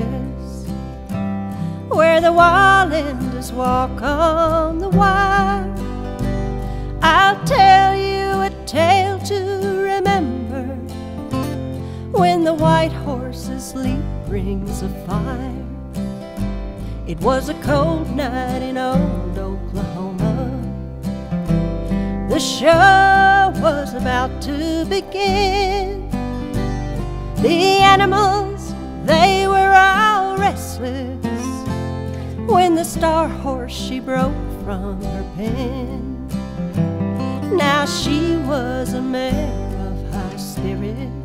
forest, where the wildlanders walk on the wire. I'll tell you a tale to remember, when the white horse's leap rings of fire. It was a cold night in old Oklahoma. The show was about to begin. The animals, they were all restless, when the star horse, she broke from her pen. Now she was a mare of high spirit,